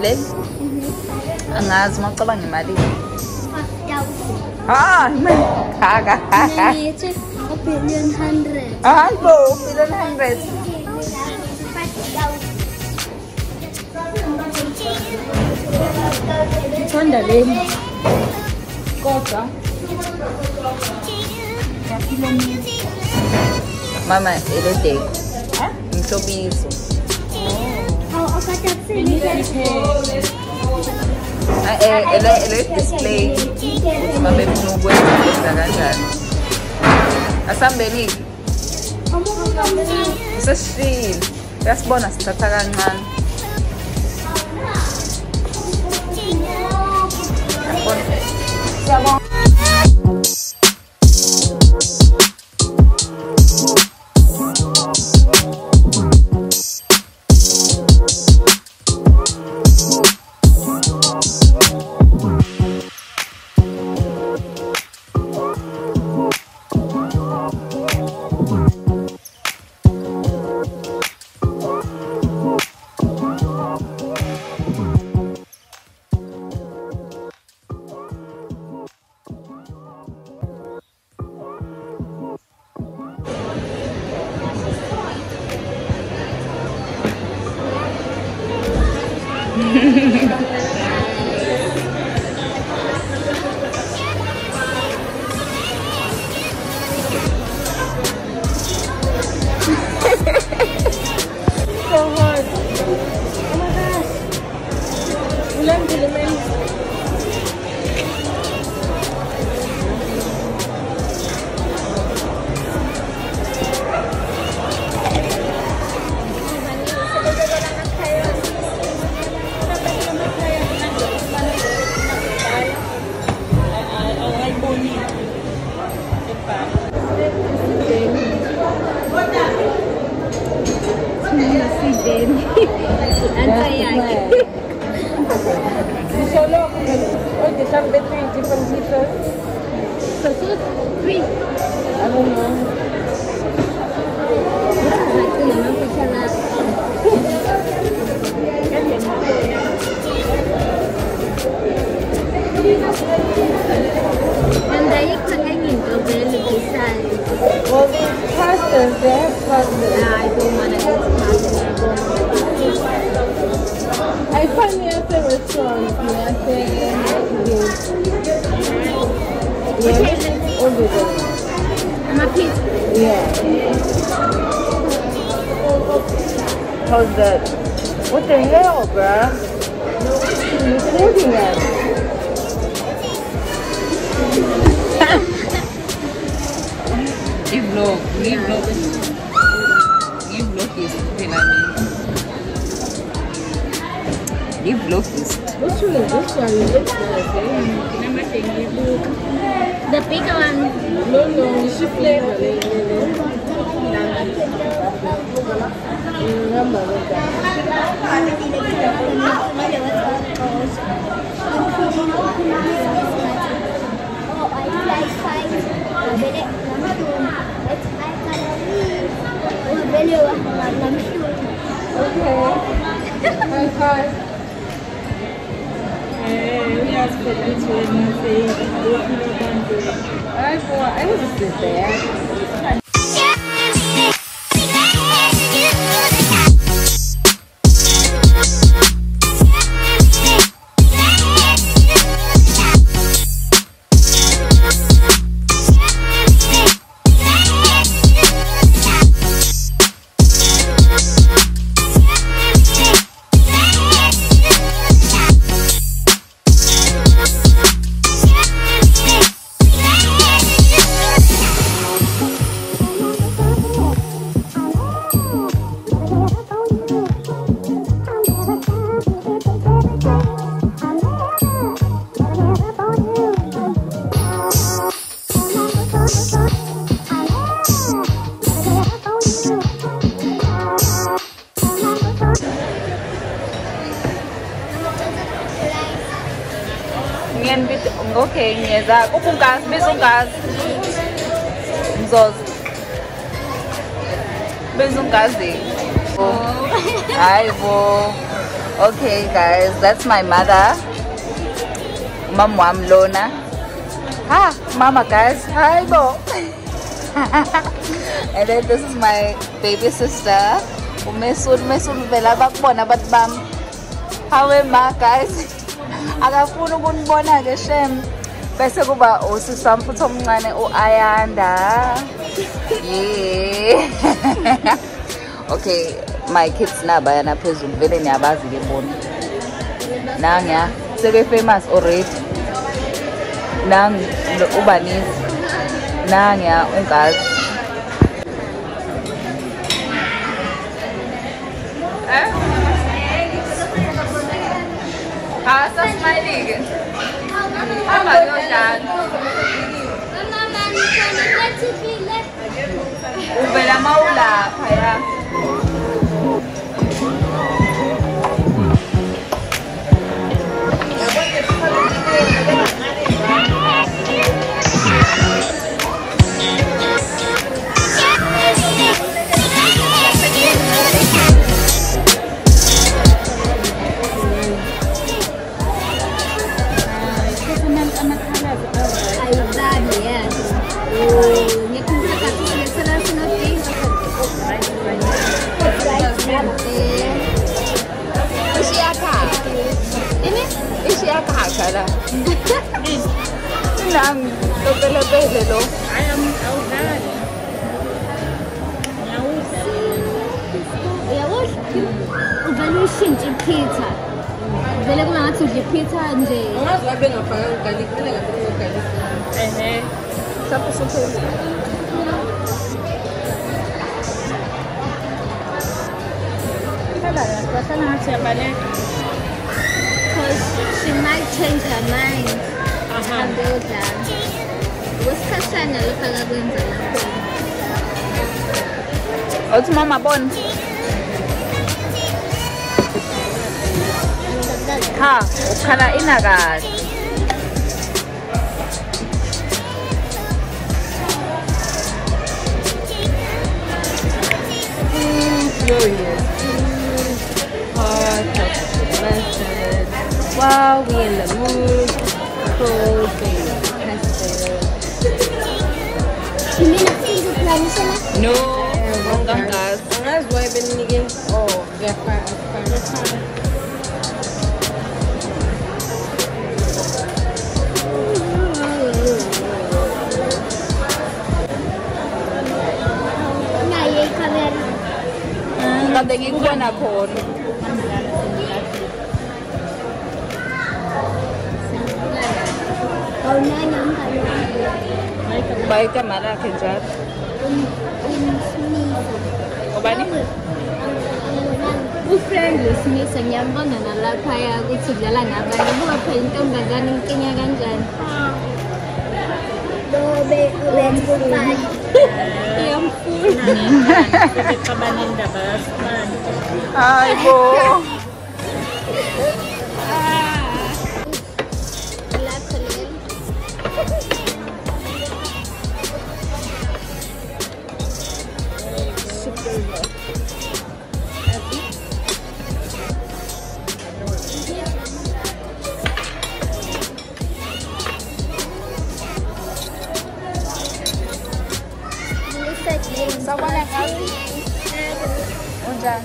Le? Angazi macabanga imali. 5,000. Ah, kaka. It's a billion hundred. Ah, bo, billion hundred. 5,000. Sonda leni. Kodwa. Mama, elode. Ngihlobiso. Ele display. Mabe nokwenza kanjani. Asambeni. Sesishile. Uyasibona sithatha kancane. Siyabona. Well, these pastas, they have pastas. I don't want to eat I find me at the restaurant. Yeah, over there. I'm a pizza. Yeah. How's that? What the hell, bruh? You're recording at? Vlog is Which one is this one? Looks nice, eh? The big one. No, she flavor. Remember that. Okay. High five. Yes, but it's really I was just there. Okay, ngiyeza kukungazi bezungazi mzozo bezungazi hayi bo Okay, guys, that's my mother. Mom Lona. Ha, mama, guys. Hi, bo. And then this is my baby sister. Umesul vela bakubona abantu bami. Hawe ma, guys. Akafuna ukunibona ke shem. Bese kuba usisa mfutho omncane uAyanda. Yeah. Okay, my kids nabayana phezulu vele niyabazi ke bona. Nanga sebe famous already. Nang ubanisi. Nanga ungazi. Asa smiling. Ama yo jan. Ubela maula phaya. Pizza. Vele kuna ngathi udle pizza nje. Ungazi wabe ngafaka ugali kuphela ngafaka ugali. Sapo sapo. Because she might change her mind. And go down. Wesikhathana lokho akakwenza lapho. Othi mama bon. Ha, ukhala ina kahle. Glorious. Hot, blessed. Wow, we in the mood. Cold, custard. You mean a single plan, Shala? No, hanggang gas. Ungazi wabe nige. Oh, ngiyafaka. Kade ngikubona khona. Awunanya umngani. Baik kamera lakhe njalo. Obani? Ufriend wesimisa ngiyambona nalaphaya ukuthi udlala nabanye. Buka phela intombazane inkinga kanjani. Dobe ubenzifani. Ay, bo. Sabana kasi. Unjani?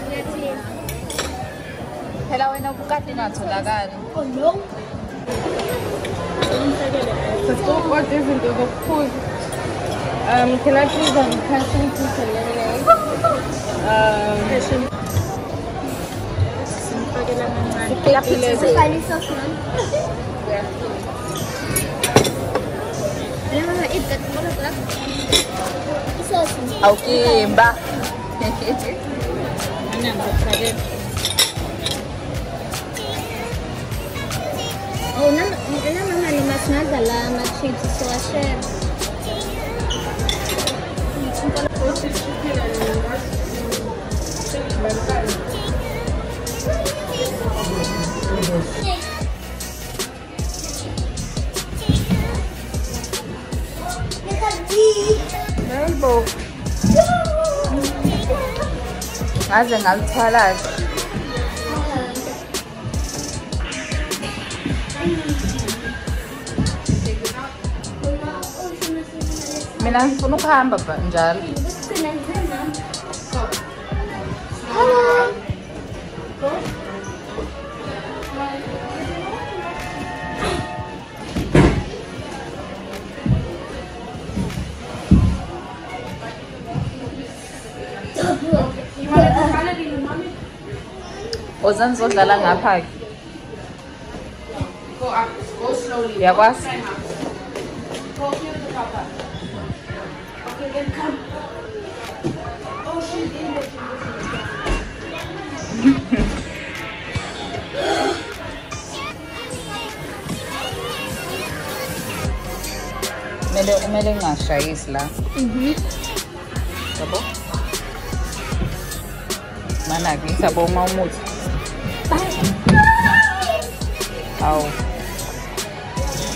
Phela wena bukade natholakala. Oh no. What different of a food? Can I please have passion fruit and lemonade? Kali sauce man. Alam mo, ikat mo na lang. Sauce. Okay, mba. Oh, alam mo mas nadala mag-chips sa washer. Rainbow. Ngaze ngalithwala Mina ngifuna ukuhamba njalo. Ozan zodlala ngapha. Go up. Go slowly. Uyakwazi? Go here to Papa. Okay, then come. Oh, she's in there. Kumele ngashayisi la. Yabo? Mana ngisabo uma umuthi. Aw.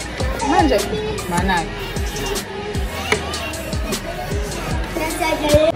Manje mana.